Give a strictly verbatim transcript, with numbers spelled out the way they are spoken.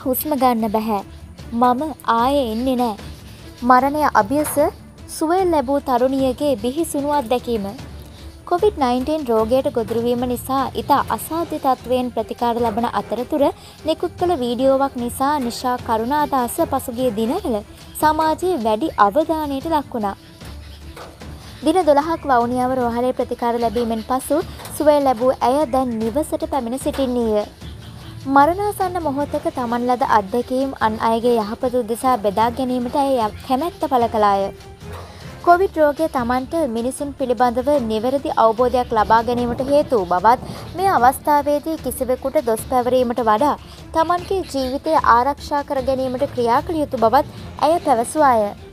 හුස්ම ගන්න බෑ. මම ආයේ එන්නේ නෑ. මරණය අභියස සුවය ලැබූ තරුණියගේ බිහිසුණු අත්දැකීම. කොවිඩ් නයින්ටීන් රෝගයට ගොදුරු වීම නිසා ඉතා අසාධ්‍ය තත්වයෙන් ප්‍රතිකාර ලබන අතරතුර නිකුත් කළ වීඩියෝවක් නිසා නිෂා කරුණාදාස පසුගිය දිනවල සමාජයේ වැඩි අවධානයට ලක් වුණා. දින දොළහක් වවුනියාව රෝහලේ ප්‍රතිකාර ලැබීමෙන් පසු සුවය ලැබූ ඇය දැන් නිවසට පැමිණ සිටින්නීය. මරණාසන්න මොහොතක තමන් ලද අත්දැකීම් අන් අයගේ යහපත උදෙසා බෙදා ගැනීමට ඇය කැමැත්ත පළ කළාය. කොවිඩ් රෝගය තමන්ට මිනිසුන් පිළිබඳව නිවැරදි අවබෝධයක් ලබා ගැනීමට හේතු වූ බවත් මේ අවස්ථාවේදී කිසිවෙකුට දොස් පැවරීමට වඩා තමන්ගේ ජීවිතය ආරක්ෂා කර ගැනීමට ක්‍රියා කළ යුතු බවත් ඇය පැවසුවාය.